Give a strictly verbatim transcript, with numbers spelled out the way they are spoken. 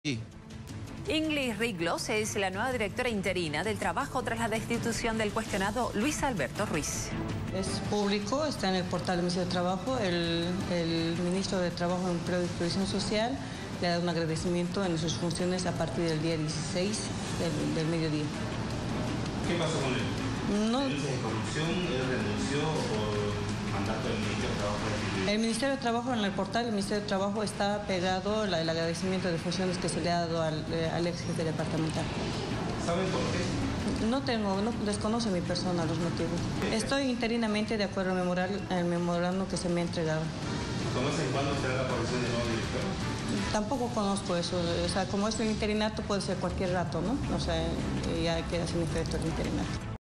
Sí. Inglis Riglos es la nueva directora interina del trabajo tras la destitución del cuestionado Luis Alberto Ruiz. Es público, está en el portal del Ministerio de Trabajo. El, el ministro de Trabajo, Empleo y Previsión Social le ha dado un agradecimiento en sus funciones a partir del día dieciséis del, del mediodía. ¿Qué pasó con él? No. ¿Denuncias de corrupción? ¿Él renunció por mandato del Ministerio de Trabajo? El Ministerio de Trabajo, en el portal del Ministerio de Trabajo está pegado la, el agradecimiento de funciones que se le ha dado al, al ex jefe departamental. ¿Saben por qué? No tengo, no desconozco mi persona los motivos. Estoy interinamente de acuerdo al memorando, al memorando que se me ha entregado. ¿Conoce en cuándo será la aparición del nuevo director? Tampoco conozco eso. O sea, como es el interinato puede ser cualquier rato, ¿no? O sea, ya queda sin efecto el interinato.